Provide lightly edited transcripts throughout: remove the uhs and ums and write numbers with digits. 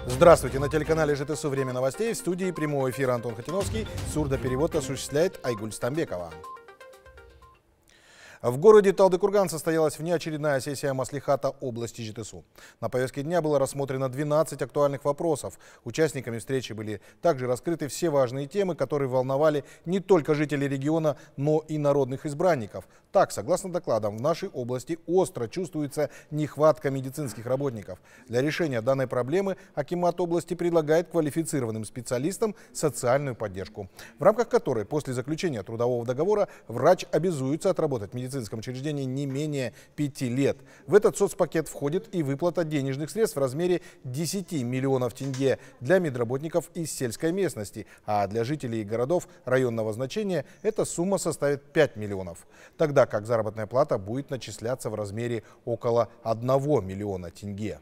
Здравствуйте! На телеканале ЖТСУ «Время новостей» в студии прямого эфира Антон Хатиновский. Сурдоперевод осуществляет Айгуль Стамбекова. В городе Талдыкурган состоялась внеочередная сессия Маслихата области ЖТСУ. На повестке дня было рассмотрено 12 актуальных вопросов. Участниками встречи были также раскрыты все важные темы, которые волновали не только жителей региона, но и народных избранников. Так, согласно докладам, в нашей области остро чувствуется нехватка медицинских работников. Для решения данной проблемы акимат области предлагает квалифицированным специалистам социальную поддержку, в рамках которой после заключения трудового договора врач обязуется отработать в медицинском учреждении не менее 5 лет. В этот соцпакет входит и выплата денежных средств в размере 10 миллионов тенге для медработников из сельской местности, а для жителей городов районного значения эта сумма составит 5 миллионов. Тогда как заработная плата будет начисляться в размере около 1 миллиона тенге.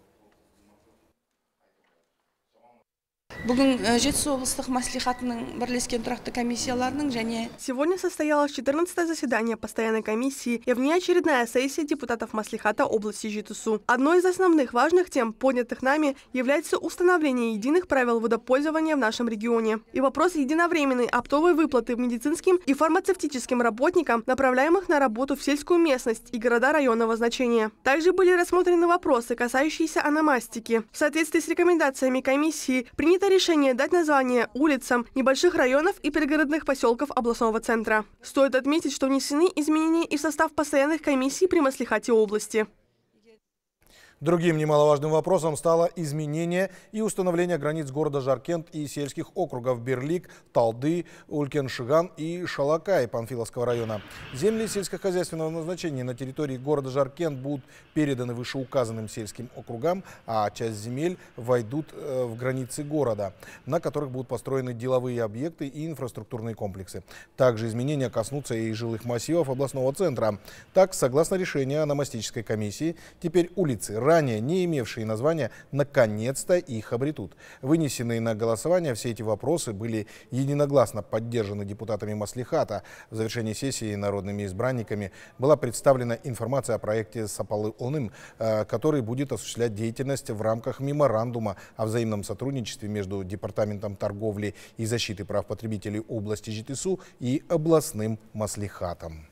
Сегодня состоялось 14-е заседание постоянной комиссии и внеочередная сессия депутатов Маслихата области ЖТСУ. Одной из основных важных тем, поднятых нами, является установление единых правил водопользования в нашем регионе и вопрос единовременной оптовой выплаты медицинским и фармацевтическим работникам, направляемых на работу в сельскую местность и города районного значения. Также были рассмотрены вопросы, касающиеся ономастики. В соответствии с рекомендациями комиссии принято решение дать название улицам небольших районов и пригородных поселков областного центра. Стоит отметить, что внесены изменения и в состав постоянных комиссий при Маслихате области. Другим немаловажным вопросом стало изменение и установление границ города Жаркент и сельских округов Берлик, Талды, Улкен-Шиган и Шалакай Панфиловского района. Земли сельскохозяйственного назначения на территории города Жаркент будут переданы вышеуказанным сельским округам, а часть земель войдут в границы города, на которых будут построены деловые объекты и инфраструктурные комплексы. Также изменения коснутся и жилых массивов областного центра. Так, согласно решению ономастической комиссии, теперь улицы, ранее не имевшие названия, наконец-то их обретут. Вынесенные на голосование все эти вопросы были единогласно поддержаны депутатами Маслихата. В завершении сессии народными избранниками была представлена информация о проекте Сапалы-Оным, который будет осуществлять деятельность в рамках меморандума о взаимном сотрудничестве между Департаментом торговли и защиты прав потребителей области ЖТСУ и областным Маслихатом.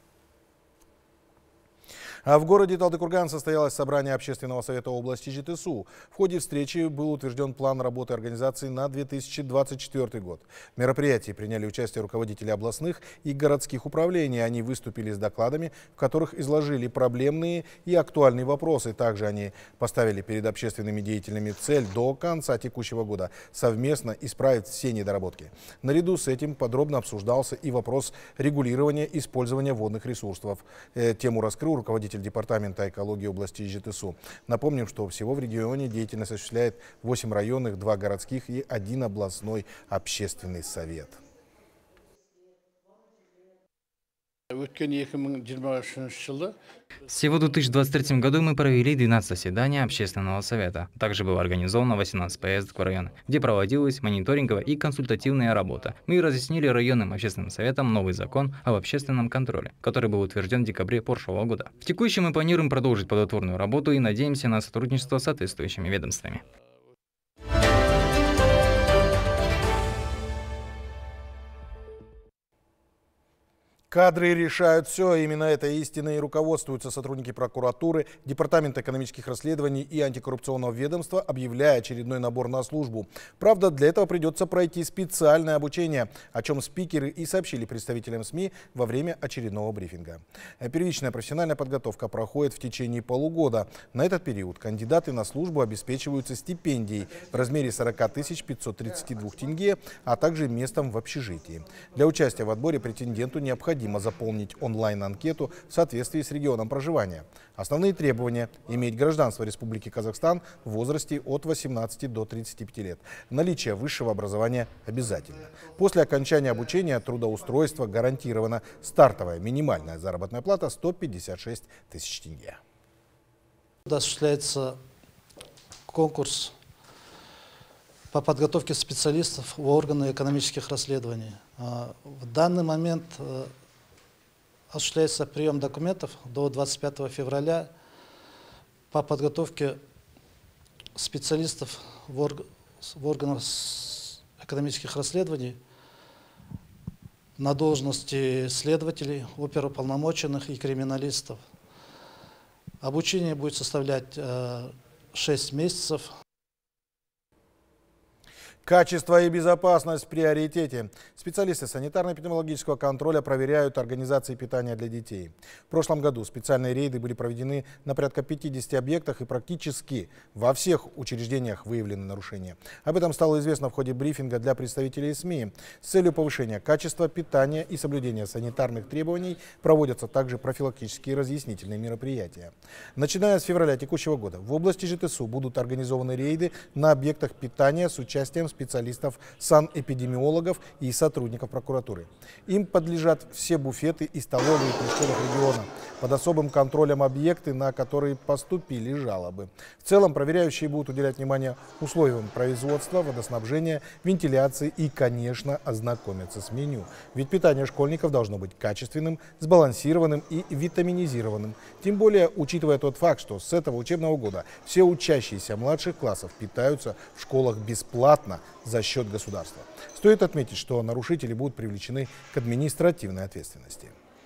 А в городе Талдыкурган состоялось собрание Общественного совета области ЖТСУ. В ходе встречи был утвержден план работы организации на 2024 год. В мероприятии приняли участие руководители областных и городских управлений. Они выступили с докладами, в которых изложили проблемные и актуальные вопросы. Также они поставили перед общественными деятелями цель до конца текущего года совместно исправить все недоработки. Наряду с этим подробно обсуждался и вопрос регулирования использования водных ресурсов. Тему раскрыл руководитель Департамента экологии области ЖТСУ. Напомним, что всего в регионе деятельность осуществляет 8 районных, 2 городских и 1 областной общественный совет. Всего в 2023 году мы провели 12 заседаний Общественного совета. Также было организовано 18 поездок в районы, где проводилась мониторинговая и консультативная работа. Мы разъяснили районным общественным советам новый закон об общественном контроле, который был утвержден в декабре прошлого года. В текущем мы планируем продолжить плодотворную работу и надеемся на сотрудничество с соответствующими ведомствами. Кадры решают все. Именно этой истиной руководствуются сотрудники прокуратуры, Департамента экономических расследований и антикоррупционного ведомства, объявляя очередной набор на службу. Правда, для этого придется пройти специальное обучение, о чем спикеры и сообщили представителям СМИ во время очередного брифинга. Первичная профессиональная подготовка проходит в течение полугода. На этот период кандидаты на службу обеспечиваются стипендией в размере 40 532 тенге, а также местом в общежитии. Для участия в отборе претенденту необходимо заполнить онлайн-анкету в соответствии с регионом проживания. Основные требования – иметь гражданство Республики Казахстан в возрасте от 18 до 35 лет. Наличие высшего образования обязательно. После окончания обучения трудоустройства гарантирована стартовая минимальная заработная плата 156 тысяч тенге. Осуществляется конкурс по подготовке специалистов в органы экономических расследований. В данный момент осуществляется прием документов до 25 февраля по подготовке специалистов в органах экономических расследований на должности следователей, оперуполномоченных и криминалистов. Обучение будет составлять 6 месяцев. Качество и безопасность в приоритете. Специалисты санитарно-эпидемиологического контроля проверяют организации питания для детей. В прошлом году специальные рейды были проведены на порядка 50 объектах и практически во всех учреждениях выявлены нарушения. Об этом стало известно в ходе брифинга для представителей СМИ. С целью повышения качества питания и соблюдения санитарных требований проводятся также профилактические и разъяснительные мероприятия. Начиная с февраля текущего года в области ЖТСУ будут организованы рейды на объектах питания с участием специалистов, санэпидемиологов и сотрудников прокуратуры. Им подлежат все буфеты и столовые при школах региона. Под особым контролем объекты, на которые поступили жалобы. В целом проверяющие будут уделять внимание условиям производства, водоснабжения, вентиляции и, конечно, ознакомиться с меню. Ведь питание школьников должно быть качественным, сбалансированным и витаминизированным. Тем более, учитывая тот факт, что с этого учебного года все учащиеся младших классов питаются в школах бесплатно за счет государства. Стоит отметить, что нарушители будут привлечены к административной ответственности.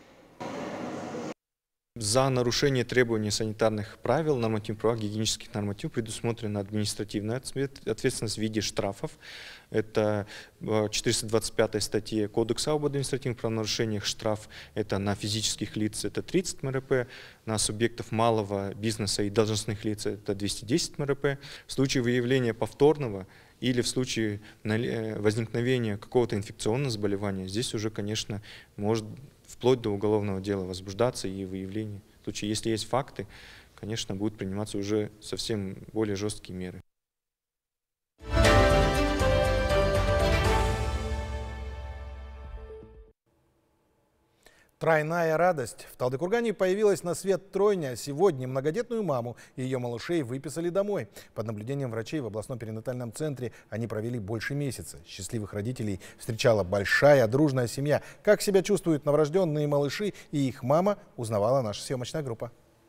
За нарушение требований санитарных правил, нормативных гигиенических нормативов предусмотрена административная ответственность в виде штрафов. Это 425 статье Кодекса об административных правонарушениях штраф. Это на физических лиц это 30 МРП, на субъектов малого бизнеса и должностных лиц это 210 МРП. В случае выявления повторного или в случае возникновения какого-то инфекционного заболевания, здесь уже, конечно, может вплоть до уголовного дела возбуждаться и выявление. В случае, если есть факты, конечно, будут приниматься уже совсем более жесткие меры. Тройная радость. В Талдыкургане появилась на свет тройня. Сегодня многодетную маму и ее малышей выписали домой. Под наблюдением врачей в областном перинатальном центре они провели больше месяца. Счастливых родителей встречала большая дружная семья. Как себя чувствуют новорожденные малыши и их мама, узнавала наша съемочная группа.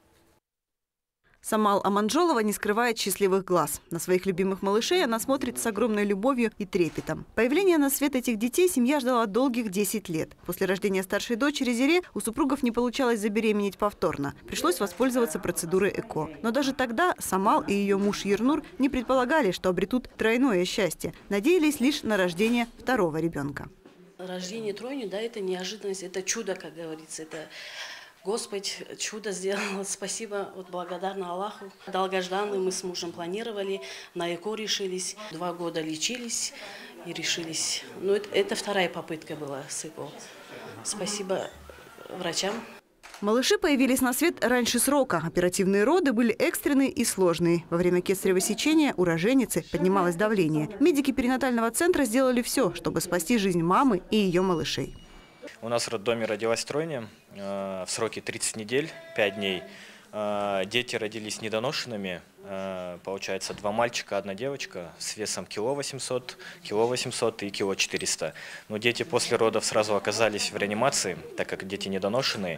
Самал Аманжолова не скрывает счастливых глаз. На своих любимых малышей она смотрит с огромной любовью и трепетом. Появление на свет этих детей семья ждала долгих 10 лет. После рождения старшей дочери Зире у супругов не получалось забеременеть повторно. Пришлось воспользоваться процедурой ЭКО. Но даже тогда Самал и ее муж Ернур не предполагали, что обретут тройное счастье. Надеялись лишь на рождение второго ребенка. Рождение тройни, да, это неожиданность, это чудо, как говорится, это... Господь чудо сделал, спасибо, вот благодарна Аллаху. Долгожданный мы с мужем планировали, на ЭКО решились, 2 года лечились и решились. Ну, это вторая попытка была с ЭКО. Спасибо врачам. Малыши появились на свет раньше срока. Оперативные роды были экстренные и сложные. Во время кесарево сечения у роженицы поднималось давление. Медики перинатального центра сделали все, чтобы спасти жизнь мамы и ее малышей. У нас в роддоме родилась тройня в сроке 30 недель, 5 дней. Дети родились недоношенными. Получается, 2 мальчика, 1 девочка с весом кило 800 и кило 400. Но дети после родов сразу оказались в реанимации, так как дети недоношенные.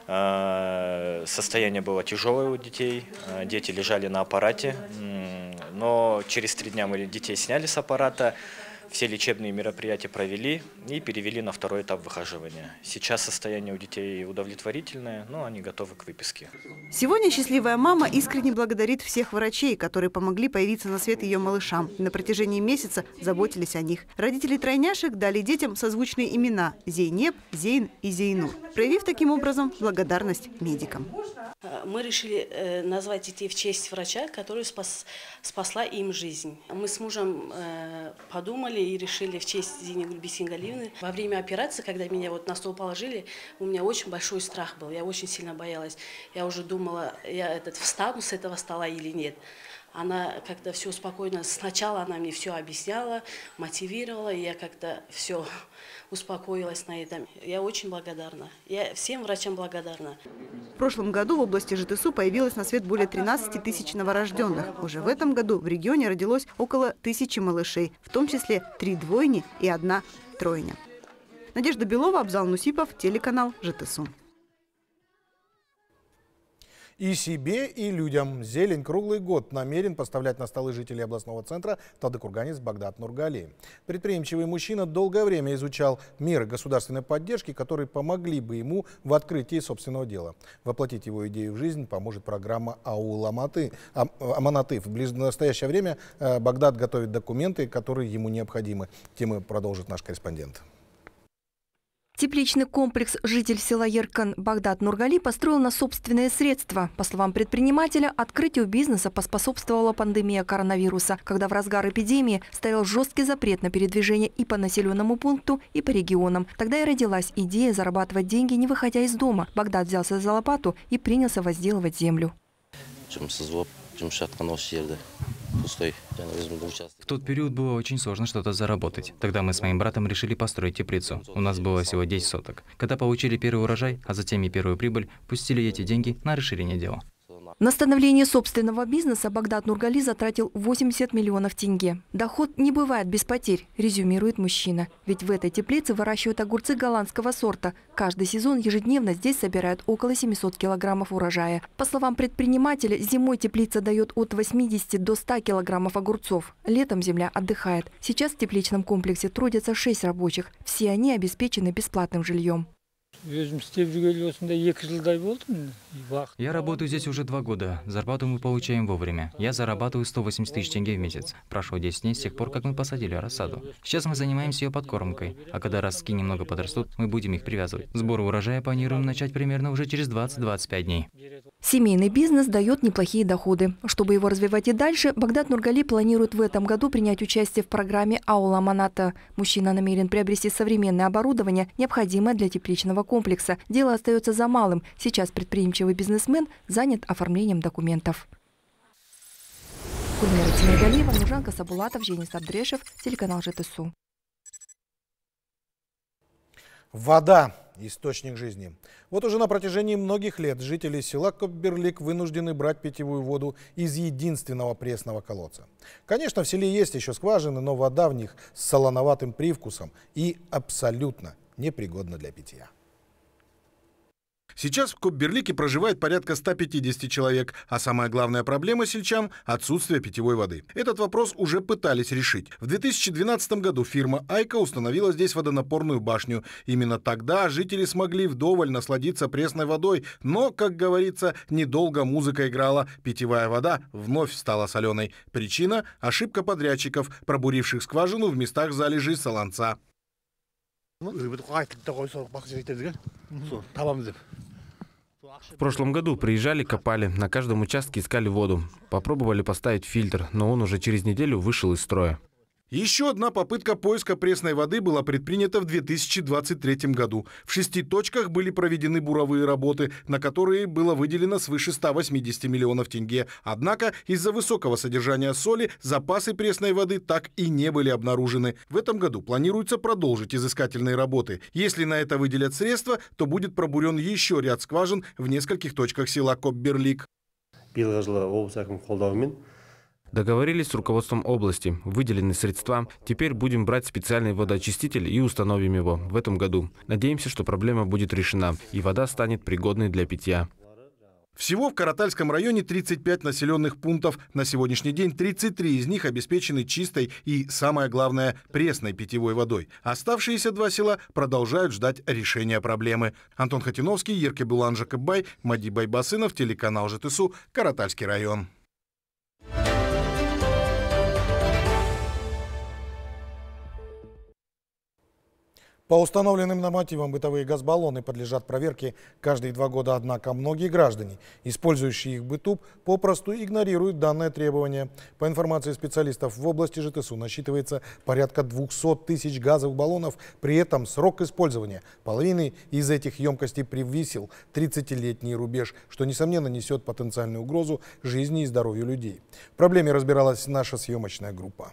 Состояние было тяжелое у детей. Дети лежали на аппарате. Но через 3 дня мы детей сняли с аппарата. Все лечебные мероприятия провели и перевели на 2-й этап выхаживания. Сейчас состояние у детей удовлетворительное, но они готовы к выписке. Сегодня счастливая мама искренне благодарит всех врачей, которые помогли появиться на свет ее малышам. И на протяжении месяца заботились о них. Родители тройняшек дали детям созвучные имена – Зейнеп, Зейн и Зейнур, проявив таким образом благодарность медикам. Мы решили назвать детей в честь врача, который спасла им жизнь. Мы с мужем подумали и решили в честь Зини Гульбисингалиевны. Во время операции, когда меня вот на стол положили, у меня очень большой страх был. Я очень сильно боялась. Я уже думала, я встану с этого стола или нет. Она как-то все спокойно. Сначала она мне все объясняла, мотивировала, и я как-то все успокоилась на этом. Я очень благодарна. Я всем врачам благодарна. В прошлом году в области ЖТСУ появилось на свет более 13 тысяч новорожденных. Уже в этом году в регионе родилось около 1000 малышей, в том числе 3 двойни и 1 тройня. Надежда Белова, Абзал Нусипов, телеканал ЖТСУ. И себе, и людям зелень круглый год намерен поставлять на столы жителей областного центра талдыкурганец Багдат Нургали. Предприимчивый мужчина долгое время изучал меры государственной поддержки, которые помогли бы ему в открытии собственного дела. Воплотить его идею в жизнь поможет программа Аул Аманаты. В настоящее время Багдат готовит документы, которые ему необходимы. Темы продолжит наш корреспондент. Тепличный комплекс житель села Еркан Багдат Нургали построил на собственные средства. По словам предпринимателя, открытию бизнеса поспособствовала пандемия коронавируса, когда в разгар эпидемии стоял жесткий запрет на передвижение и по населенному пункту, и по регионам. Тогда и родилась идея зарабатывать деньги, не выходя из дома. Багдат взялся за лопату и принялся возделывать землю. В тот период было очень сложно что-то заработать. Тогда мы с моим братом решили построить теплицу. У нас было всего 10 соток. Когда получили первый урожай, а затем и первую прибыль, пустили эти деньги на расширение дела. На становление собственного бизнеса Багдат Нургали затратил 80 миллионов тенге. Доход не бывает без потерь, резюмирует мужчина. Ведь в этой теплице выращивают огурцы голландского сорта. Каждый сезон ежедневно здесь собирают около 700 килограммов урожая. По словам предпринимателя, зимой теплица дает от 80 до 100 килограммов огурцов. Летом земля отдыхает. Сейчас в тепличном комплексе трудятся 6 рабочих. Все они обеспечены бесплатным жильем. Я работаю здесь уже 2 года. Зарплату мы получаем вовремя. Я зарабатываю 180 тысяч тенге в месяц. Прошло 10 дней с тех пор, как мы посадили рассаду. Сейчас мы занимаемся ее подкормкой. А когда ростки немного подрастут, мы будем их привязывать. Сбор урожая планируем начать примерно уже через 20-25 дней. Семейный бизнес дает неплохие доходы. Чтобы его развивать и дальше, Багдат Нургали планирует в этом году принять участие в программе Аул Аманата. Мужчина намерен приобрести современное оборудование, необходимое для тепличного комплекса. Дело остается за малым. Сейчас предприимчивый бизнесмен занят оформлением документов. Гульмира Тимиргалиева, Нуржан Касабулатов, Женис Абдрешев, телеканал ЖТСУ. Вода – источник жизни. Вот уже на протяжении многих лет жители села Копберлик вынуждены брать питьевую воду из единственного пресного колодца. Конечно, в селе есть еще скважины, но вода в них с солоноватым привкусом и абсолютно непригодна для питья. Сейчас в Копберлике проживает порядка 150 человек, а самая главная проблема сельчан – отсутствие питьевой воды. Этот вопрос уже пытались решить. В 2012 году фирма «Айка» установила здесь водонапорную башню. Именно тогда жители смогли вдоволь насладиться пресной водой, но, как говорится, недолго музыка играла, питьевая вода вновь стала соленой. Причина – ошибка подрядчиков, пробуривших скважину в местах залежей солонца. В прошлом году приезжали, копали, на каждом участке искали воду. Попробовали поставить фильтр, но он уже через неделю вышел из строя. Еще одна попытка поиска пресной воды была предпринята в 2023 году. В 6 точках были проведены буровые работы, на которые было выделено свыше 180 миллионов тенге. Однако из-за высокого содержания соли запасы пресной воды так и не были обнаружены. В этом году планируется продолжить изыскательные работы. Если на это выделят средства, то будет пробурен еще ряд скважин в нескольких точках села Копберлик. Договорились с руководством области, выделены средства. Теперь будем брать специальный водоочиститель и установим его в этом году. Надеемся, что проблема будет решена и вода станет пригодной для питья. Всего в Каратальском районе 35 населенных пунктов. На сегодняшний день 33 из них обеспечены чистой и, самое главное, пресной питьевой водой. Оставшиеся 2 села продолжают ждать решения проблемы. Антон Хатиновский, Еркебулан Жакыббай, Мади Байбасынов, телеканал ЖТСУ, Каратальский район. По установленным нормативам бытовые газбаллоны подлежат проверке каждые 2 года, однако многие граждане, использующие их в быту, попросту игнорируют данное требование. По информации специалистов, в области ЖТСУ насчитывается порядка 200 тысяч газовых баллонов, при этом срок использования половины из этих емкостей превысил 30-летний рубеж, что, несомненно, несет потенциальную угрозу жизни и здоровью людей. В проблеме разбиралась наша съемочная группа.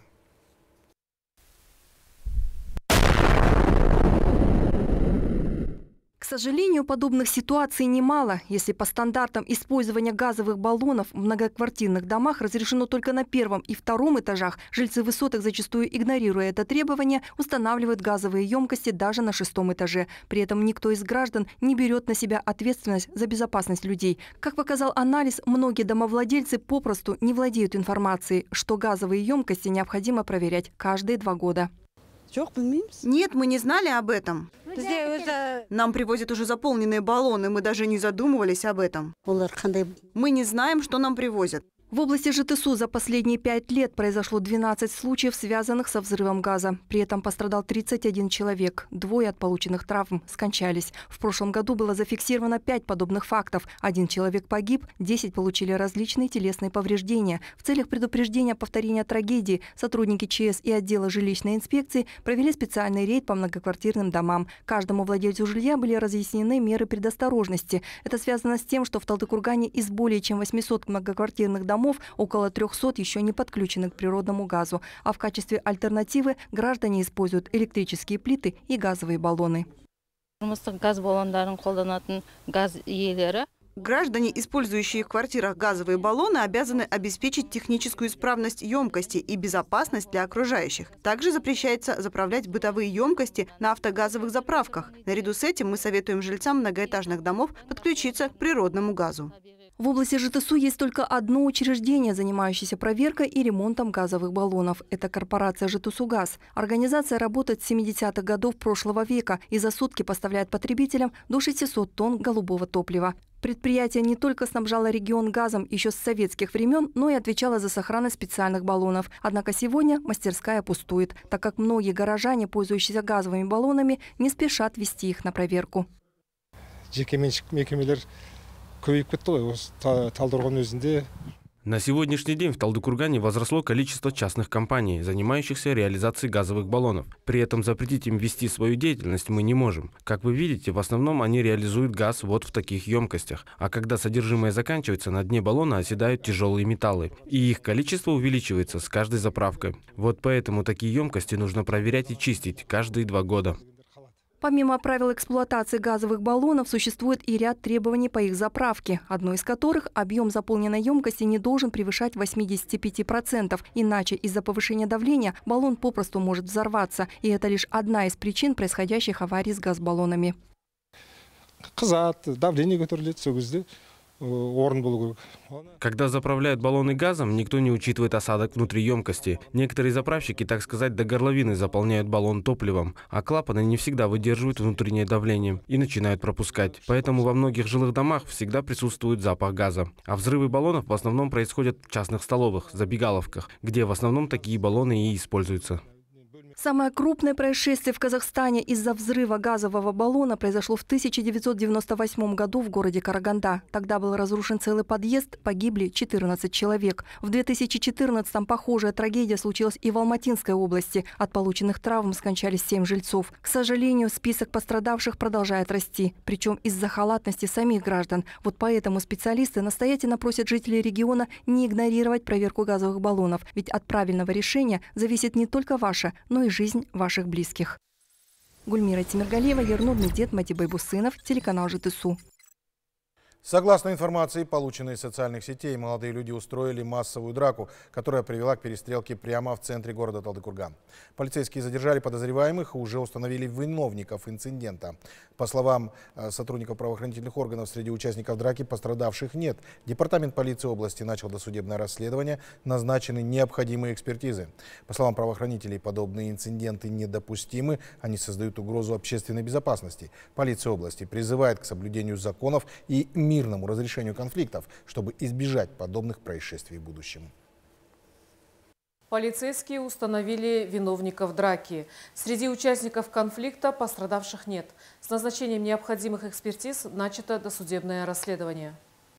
К К сожалению, подобных ситуаций немало. Если по стандартам использования газовых баллонов в многоквартирных домах разрешено только на первом и втором этажах, жильцы высоток, зачастую игнорируя это требование, устанавливают газовые емкости даже на 6-м этаже. При этом никто из граждан не берет на себя ответственность за безопасность людей. Как показал анализ, многие домовладельцы попросту не владеют информацией, что газовые емкости необходимо проверять каждые 2 года. Нет, мы не знали об этом. Нам привозят уже заполненные баллоны, мы даже не задумывались об этом. Мы не знаем, что нам привозят. В области ЖТСУ за последние 5 лет произошло 12 случаев, связанных со взрывом газа. При этом пострадал 31 человек. 2 от полученных травм скончались. В прошлом году было зафиксировано 5 подобных фактов. 1 человек погиб, 10 получили различные телесные повреждения. В целях предупреждения повторения трагедии сотрудники ЧС и отдела жилищной инспекции провели специальный рейд по многоквартирным домам. Каждому владельцу жилья были разъяснены меры предосторожности. Это связано с тем, что в Талдыкургане из более чем 800 многоквартирных домов около 300 еще не подключены к природному газу, а в качестве альтернативы граждане используют электрические плиты и газовые баллоны. Граждане, использующие в квартирах газовые баллоны, обязаны обеспечить техническую исправность емкости и безопасность для окружающих. Также запрещается заправлять бытовые емкости на автогазовых заправках. Наряду с этим мы советуем жильцам многоэтажных домов подключиться к природному газу. В области ЖТСУ есть только одно учреждение, занимающееся проверкой и ремонтом газовых баллонов. Это корпорация «ЖТСУ-Газ». Организация работает с 70-х годов прошлого века и за сутки поставляет потребителям до 600 тонн голубого топлива. Предприятие не только снабжало регион газом еще с советских времен, но и отвечало за сохранность специальных баллонов. Однако сегодня мастерская пустует, так как многие горожане, пользующиеся газовыми баллонами, не спешат вести их на проверку. На сегодняшний день в Талдыкургане возросло количество частных компаний, занимающихся реализацией газовых баллонов. При этом запретить им вести свою деятельность мы не можем. Как вы видите, в основном они реализуют газ вот в таких емкостях. А когда содержимое заканчивается, на дне баллона оседают тяжелые металлы. И их количество увеличивается с каждой заправкой. Вот поэтому такие емкости нужно проверять и чистить каждые 2 года. Помимо правил эксплуатации газовых баллонов, существует и ряд требований по их заправке. Одно из которых – объем заполненной емкости не должен превышать 85%. Иначе из-за повышения давления баллон попросту может взорваться. И это лишь одна из причин происходящих аварий с газбаллонами. Когда заправляют баллоны газом, никто не учитывает осадок внутри емкости. Некоторые заправщики, так сказать, до горловины заполняют баллон топливом, а клапаны не всегда выдерживают внутреннее давление и начинают пропускать. Поэтому во многих жилых домах всегда присутствует запах газа. А взрывы баллонов в основном происходят в частных столовых, забегаловках, где в основном такие баллоны и используются. Самое крупное происшествие в Казахстане из-за взрыва газового баллона произошло в 1998 году в городе Караганда. Тогда был разрушен целый подъезд, погибли 14 человек. В 2014-м похожая трагедия случилась и в Алматинской области. От полученных травм скончались 7 жильцов. К сожалению, список пострадавших продолжает расти. Причем из-за халатности самих граждан. Вот поэтому специалисты настоятельно просят жителей региона не игнорировать проверку газовых баллонов. Ведь от правильного решения зависит не только ваша, но и жизнь ваших близких. Гульмира Тимиргалиева, Ернур Медет, Матибай Бусынов, телеканал ЖТСУ. Согласно информации, полученной из социальных сетей, молодые люди устроили массовую драку, которая привела к перестрелке прямо в центре города Талдыкурган. Полицейские задержали подозреваемых и уже установили виновников инцидента. По словам сотрудников правоохранительных органов, среди участников драки пострадавших нет. Департамент полиции области начал досудебное расследование, назначены необходимые экспертизы. По словам правоохранителей, подобные инциденты недопустимы, они создают угрозу общественной безопасности. Полиция области призывает к соблюдению законов и мирному разрешению конфликтов, чтобы избежать подобных происшествий в будущем. Полицейские установили виновников драки. Среди участников конфликта пострадавших нет. С назначением необходимых экспертиз начато досудебное расследование.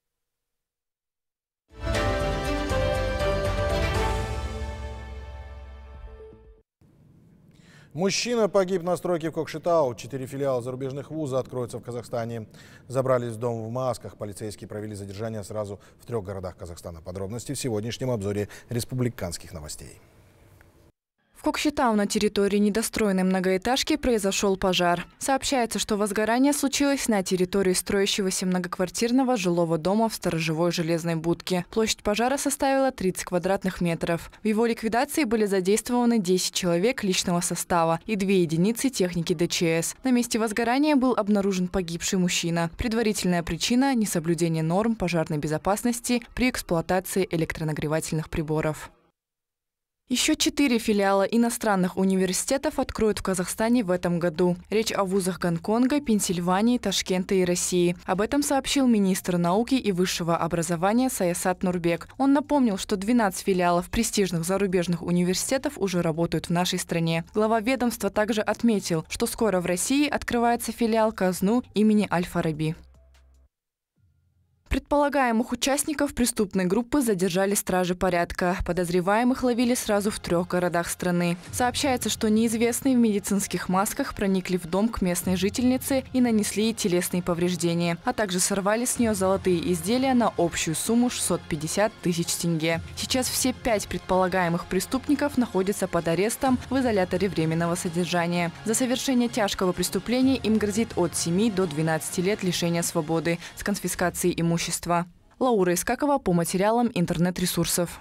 Мужчина погиб на стройке в Кокшетау. 4 филиала зарубежных вуза откроются в Казахстане. Забрались в дом в масках. Полицейские провели задержание сразу в 3 городах Казахстана. Подробности в сегодняшнем обзоре республиканских новостей. В Кокшетау на территории недостроенной многоэтажки произошел пожар. Сообщается, что возгорание случилось на территории строящегося многоквартирного жилого дома в сторожевой железной будке. Площадь пожара составила 30 квадратных метров. В его ликвидации были задействованы 10 человек личного состава и 2 единицы техники ДЧС. На месте возгорания был обнаружен погибший мужчина. Предварительная причина – несоблюдение норм пожарной безопасности при эксплуатации электронагревательных приборов. Еще 4 филиала иностранных университетов откроют в Казахстане в этом году. Речь о вузах Гонконга, Пенсильвании, Ташкента и России. Об этом сообщил министр науки и высшего образования Саясат Нурбек. Он напомнил, что 12 филиалов престижных зарубежных университетов уже работают в нашей стране. Глава ведомства также отметил, что скоро в России открывается филиал КАЗНУ имени Аль-Фараби. Предполагаемых участников преступной группы задержали стражи порядка. Подозреваемых ловили сразу в 3 городах страны. Сообщается, что неизвестные в медицинских масках проникли в дом к местной жительнице и нанесли ей телесные повреждения, а также сорвали с нее золотые изделия на общую сумму 650 тысяч тенге. Сейчас все 5 предполагаемых преступников находятся под арестом в изоляторе временного содержания. За совершение тяжкого преступления им грозит от 7 до 12 лет лишения свободы с конфискацией имущества. Лаура Искакова по материалам интернет-ресурсов.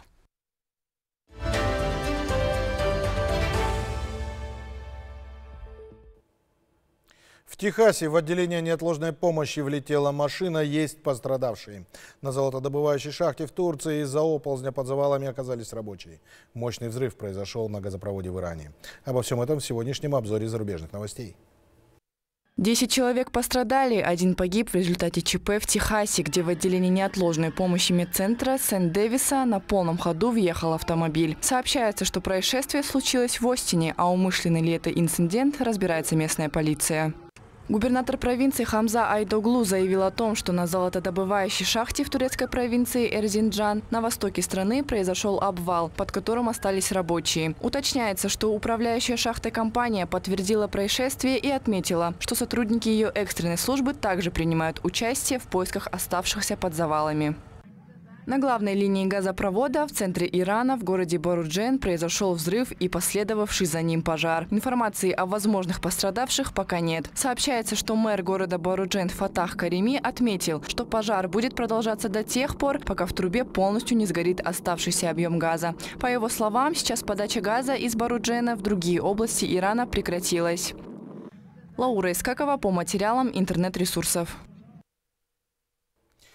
В Техасе в отделение неотложной помощи влетела машина, есть пострадавшие. На золотодобывающей шахте в Турции из-за оползня под завалами оказались рабочие. Мощный взрыв произошел на газопроводе в Иране. Обо всем этом в сегодняшнем обзоре зарубежных новостей. 10 человек пострадали, 1 погиб в результате ЧП в Техасе, где в отделении неотложной помощи медцентра Сент-Дэвиса на полном ходу въехал автомобиль. Сообщается, что происшествие случилось в Остине, а умышленный ли это инцидент, разбирается местная полиция. Губернатор провинции Хамза Айдоглу заявил о том, что на золотодобывающей шахте в турецкой провинции Эрзинджан на востоке страны произошел обвал, под которым остались рабочие. Уточняется, что управляющая шахтой компания подтвердила происшествие и отметила, что сотрудники ее экстренной службы также принимают участие в поисках оставшихся под завалами. На главной линии газопровода в центре Ирана в городе Боруджен произошел взрыв и последовавший за ним пожар. Информации о возможных пострадавших пока нет. Сообщается, что мэр города Боруджен Фатах Карими отметил, что пожар будет продолжаться до тех пор, пока в трубе полностью не сгорит оставшийся объем газа. По его словам, сейчас подача газа из Боруджена в другие области Ирана прекратилась. Лаура Искакова по материалам интернет-ресурсов.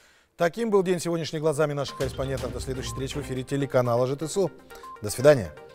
Таким был день сегодняшний глазами наших корреспондентов. До следующей встречи в эфире телеканала ЖТСУ. До свидания.